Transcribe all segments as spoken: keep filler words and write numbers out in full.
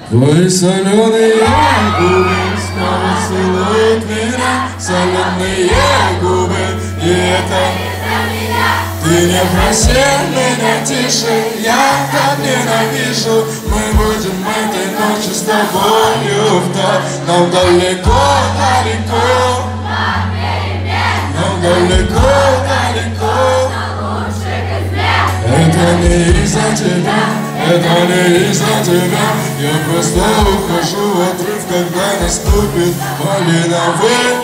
Твои соленые губы снова целуют меня, соленые губы, и это ты не проси меня тише, я так ненавижу. Мы будем этой ночью с тобою вдаль, нам далеко, далеко, нам далеко, далеко. Это не из-за тебя, это не из-за тебя. Я просто ухожу в отрыв, когда наступит малиновый.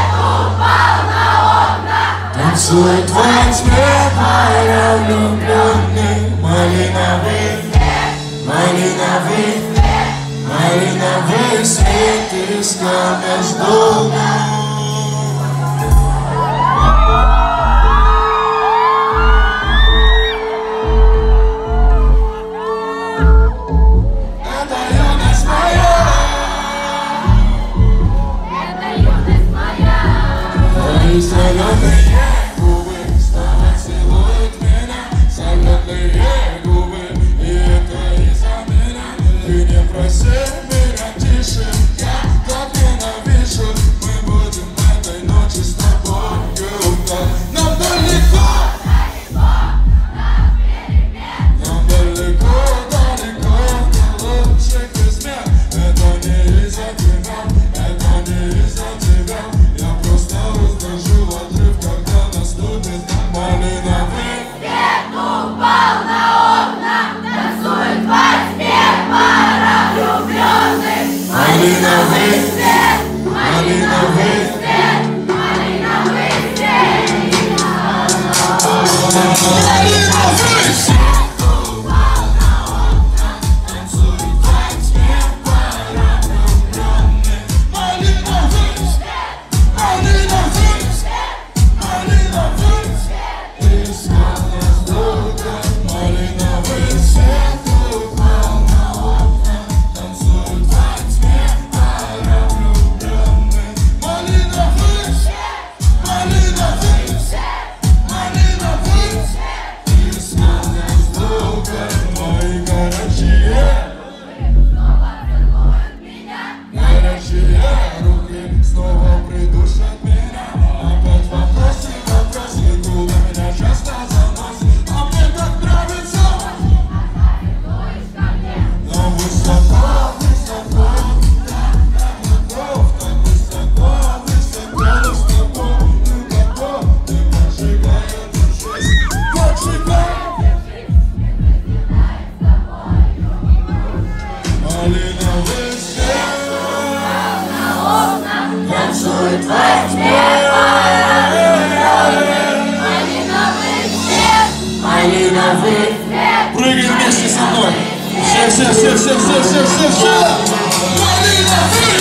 Танцует во тьме моя влюбленный. Малиновый, малиновый, малиновый свет искал между нами. Соленые губы снова целуют меня, соленые губы, и это из-за меня. Ты не проси меня тише, я так ненавижу. Мы будем этой ночью с тобою вдаль, нам далеко, нам далеко, далеко до лучших измен. Это не из-за тебя, это не из-за тебя. Я просто ухожу в отрыв, когда наступит малиновый. Свет упал на окна, танцует во тьме пара влюбленных. Малиновый свет, малиновый свет, малиновый свет. Малиновый свет. Танцует во тьме малиновый свет. Прыгай вместе со мной. Все, все, все, все, все, все, все, все. Малиновый.